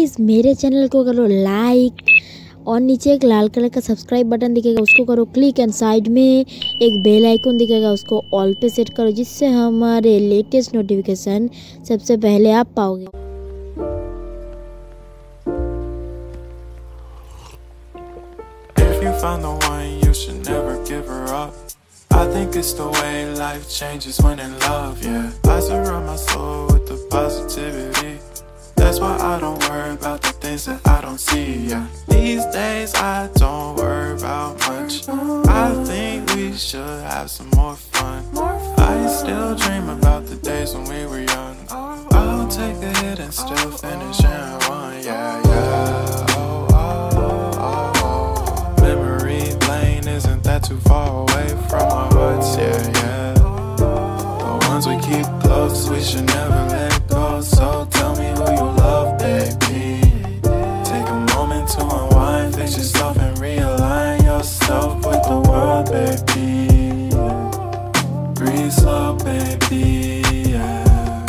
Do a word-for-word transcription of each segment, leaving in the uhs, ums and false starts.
Please मेरे channel को करो लाइक और नीचे एक लाल कलर का सब्सक्राइब बटन दिखेगा उसको करो क्लिक एंड साइड में एक बेल आइकन दिखेगा उसको ऑल पे सेट करो जिससे हमारे लेटेस्ट नोटिफिकेशन सबसे पहले आप पाओगे। If you find the one, you should never give her up. I think it's the way life changes when in love, yeah. I surround my soul with the positivity. That's why I don't worry about the things that I don't see, yeah. These days I don't worry about much. I think we should have some more fun. I still dream about the days when we were young. I'll take a hit and still finish and one, yeah, yeah. Oh, oh, oh, oh. Memory lane, isn't that too far away from our hearts, yeah, yeah. The ones we keep close, we should never let go. So tell me who you love, baby. Take a moment to unwind, fix yourself and realign yourself with the world, baby. Breathe slow, baby, yeah.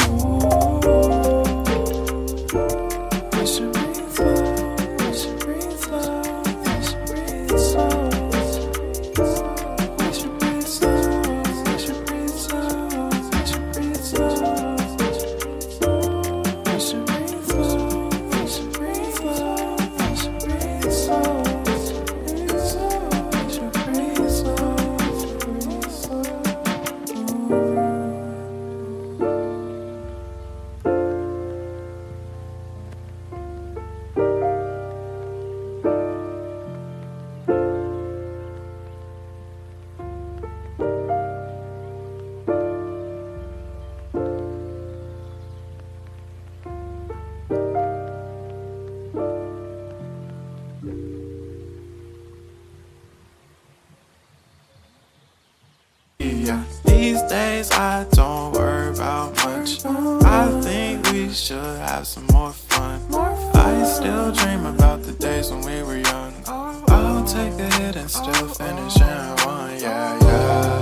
We should breathe slow, we should breathe slow, we should breathe slow. We should breathe slow, we should breathe slow, we should breathe slow. We should breathe slow, we should breathe slow, we should breathe slow. We should breathe slow, breathe slow. Yeah. These days I don't worry about much. I think we should have some more fun. I still dream about the days when we were young. I'll take a hit and still finish and one, yeah, yeah.